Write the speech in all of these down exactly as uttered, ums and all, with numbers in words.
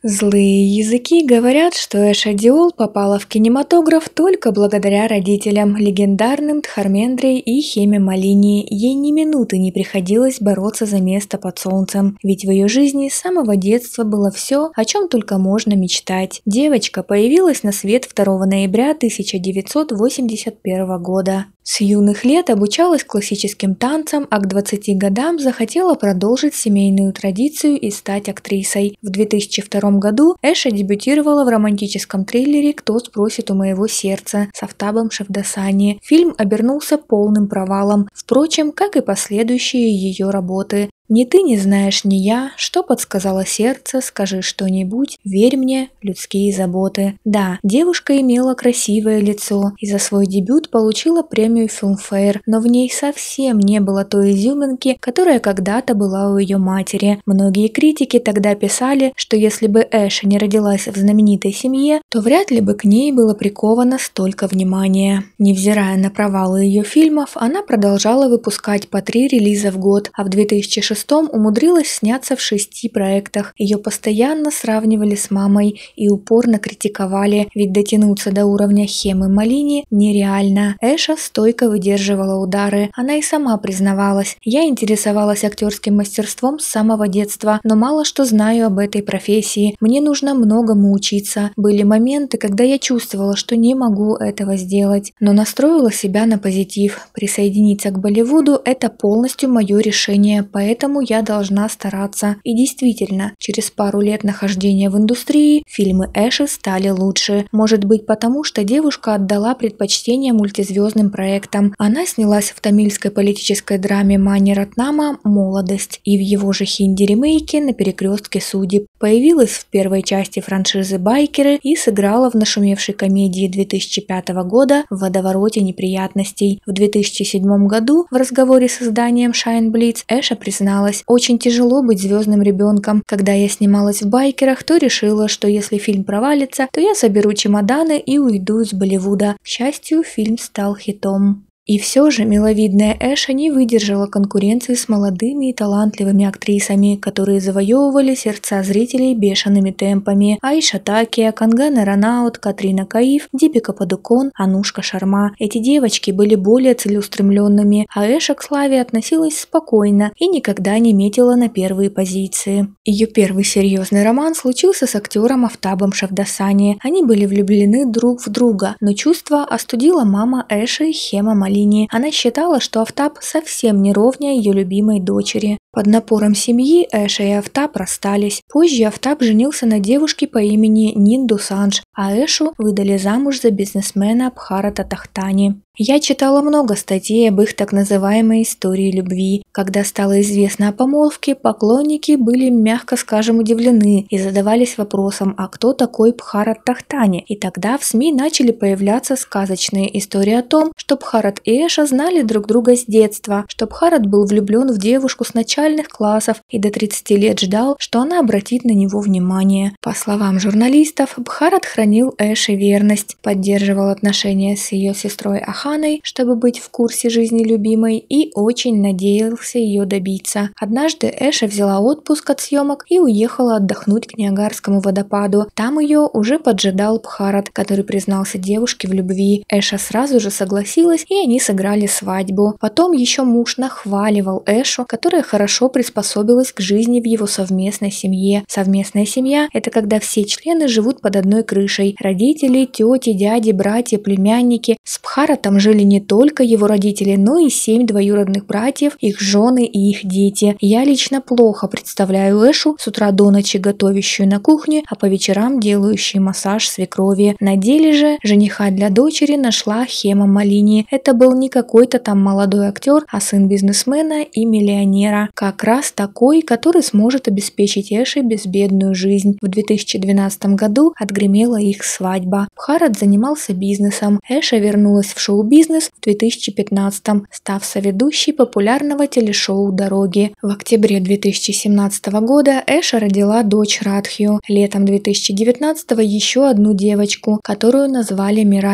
Злые языки говорят, что Эша Диол попала в кинематограф только благодаря родителям, легендарным Дхармендре и Хеме Малини. Ей ни минуты не приходилось бороться за место под солнцем, ведь в ее жизни с самого детства было все, о чем только можно мечтать. Девочка появилась на свет второго ноября тысяча девятьсот восемьдесят первого года. С юных лет обучалась классическим танцам, а к двадцати годам захотела продолжить семейную традицию и стать актрисой. В две тысячи втором году Эша дебютировала в романтическом триллере «Кто спросит у моего сердца» с Афтабом Шавдасани. Фильм обернулся полным провалом, впрочем, как и последующие ее работы. «Ни ты не знаешь, ни я, что подсказало сердце, скажи что-нибудь, верь мне, людские заботы». Да, девушка имела красивое лицо и за свой дебют получила премию Filmfare, но в ней совсем не было той изюминки, которая когда-то была у ее матери. Многие критики тогда писали, что если бы Эша не родилась в знаменитой семье, то вряд ли бы к ней было приковано столько внимания. Невзирая на провалы ее фильмов, она продолжала выпускать по три релиза в год, а в две тысячи шестом умудрилась сняться в шести проектах. Ее постоянно сравнивали с мамой и упорно критиковали, ведь дотянуться до уровня Хемы Малини нереально. Эша стойко выдерживала удары. Она и сама признавалась: «Я интересовалась актерским мастерством с самого детства, но мало что знаю об этой профессии. Мне нужно многому учиться. Были моменты, когда я чувствовала, что не могу этого сделать, но настроила себя на позитив. Присоединиться к Болливуду – это полностью мое решение, поэтому я должна стараться». И действительно, через пару лет нахождения в индустрии фильмы Эши стали лучше. Может быть, потому что девушка отдала предпочтение мультизвездным проектам. Она снялась в тамильской политической драме Мани Ратнама «Молодость» и в его же хинди-ремейке «На перекрестке судеб». Появилась в первой части франшизы «Байкеры» и сыграла в нашумевшей комедии две тысячи пятого года «В водовороте неприятностей». В две тысячи седьмом году в разговоре с изданием Shine Blitz Эша призналась: «Очень тяжело быть звездным ребенком. Когда я снималась в «Байкерах», то решила, что если фильм провалится, то я соберу чемоданы и уйду из Болливуда». К счастью, фильм стал хитом. И все же миловидная Эша не выдержала конкуренции с молодыми и талантливыми актрисами, которые завоевывали сердца зрителей бешеными темпами. Аиша Такия, Кангана Ранаут, Катрина Каиф, Дипика Падукон, Анушка Шарма. Эти девочки были более целеустремленными, а Эша к славе относилась спокойно и никогда не метила на первые позиции. Ее первый серьезный роман случился с актером Афтабом Шавдасани. Они были влюблены друг в друга, но чувства остудила мама Эши, Хема Малини. Она считала, что Афтаб совсем не ровня ее любимой дочери. Под напором семьи Эша и Афтаб расстались. Позже Афтаб женился на девушке по имени Нинду Сандж, а Эшу выдали замуж за бизнесмена Бхарата Тахтани. Я читала много статей об их так называемой истории любви. Когда стало известно о помолвке, поклонники были, мягко скажем, удивлены и задавались вопросом: а кто такой Бхарат Тахтани? И тогда в СМИ начали появляться сказочные истории о том, что Бхарат и Эша знали друг друга с детства, что Бхарат был влюблен в девушку с начальных классов и до тридцати лет ждал, что она обратит на него внимание. По словам журналистов, Бхарат хранил Эше верность, поддерживал отношения с ее сестрой Аханой, чтобы быть в курсе жизни любимой, и очень надеялся ее добиться. Однажды Эша взяла отпуск от съемок и уехала отдохнуть к Ниагарскому водопаду. Там ее уже поджидал Бхарат, который признался девушке в любви. Эша сразу же согласилась, и они сыграли свадьбу. Потом еще муж нахваливал Эшу, которая хорошо приспособилась к жизни в его совместной семье. Совместная семья – это когда все члены живут под одной крышей. Родители, тети, дяди, братья, племянники. С Бхаратом жили не только его родители, но и семь двоюродных братьев, их жены и их дети. Я лично плохо представляю Эшу, с утра до ночи готовящую на кухне, а по вечерам делающую массаж свекрови. На деле же жениха для дочери нашла Хема Малини. Это был не какой-то там молодой актер, а сын бизнесмена и миллионера. Как раз такой, который сможет обеспечить Эше безбедную жизнь. В две тысячи двенадцатом году отгремела их свадьба. Бхарат занимался бизнесом. Эша вернулась в шоу-бизнес в две тысячи пятнадцатом, став соведущей популярного телешоу «Дороги». В октябре две тысячи семнадцатого года Эша родила дочь Радхью. Летом две тысячи девятнадцатого еще одну девочку, которую назвали Мирайя.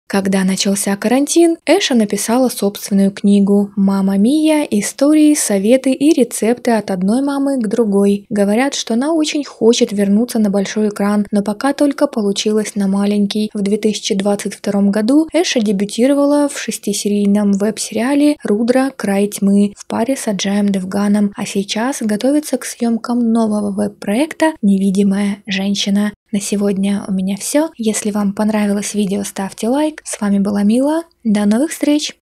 Когда начался карантин, Эша написала собственную книгу «Мама Мия. Истории, советы и рецепты от одной мамы к другой». Говорят, что она очень хочет вернуться на большой экран, но пока только получилось на маленький. В две тысячи двадцать втором году Эша дебютировала в шестисерийном веб-сериале «Рудра. Край тьмы» в паре с Аджаем Девганом, а сейчас готовится к съемкам нового веб-проекта «Невидимая женщина». На сегодня у меня все. Если вам понравилось видео, ставьте лайк. С вами была Мила. До новых встреч!